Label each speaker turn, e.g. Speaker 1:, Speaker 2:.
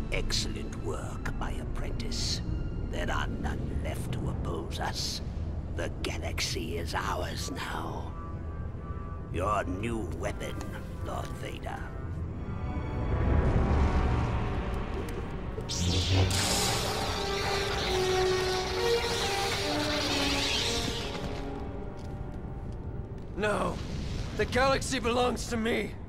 Speaker 1: Excellent work, my apprentice. There are none left to oppose us. The galaxy is ours now. Your new weapon, Lord Vader.
Speaker 2: No! The galaxy belongs to me!